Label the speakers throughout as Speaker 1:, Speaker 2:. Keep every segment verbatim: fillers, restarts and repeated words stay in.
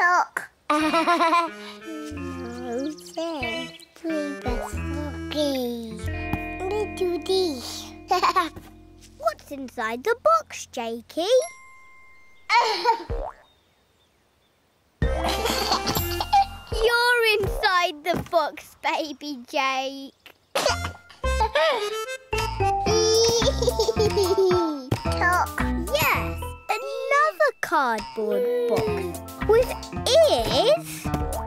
Speaker 1: talk. Nose, baby Froggy. Let's do this.
Speaker 2: What's inside the box, Jakey? You're inside the box, baby Jake.
Speaker 1: Talk.
Speaker 2: Yes, another cardboard box with ears.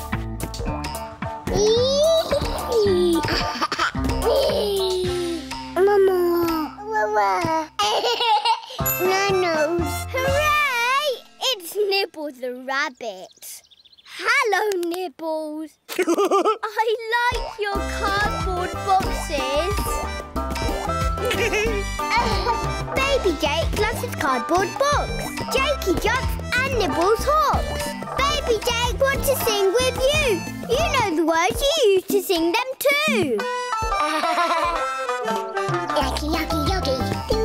Speaker 1: Mama. Mama. Nanos.
Speaker 2: Hooray! It's Nibbles the rabbit. Hello, Nibbles. I like your cardboard boxes. Baby Jake loves his cardboard box. Jakey jumps and Nibbles hops. Baby Jake wants to sing with you. You know the words, you used to sing them too.
Speaker 1: Yacki Yacki Yoggi.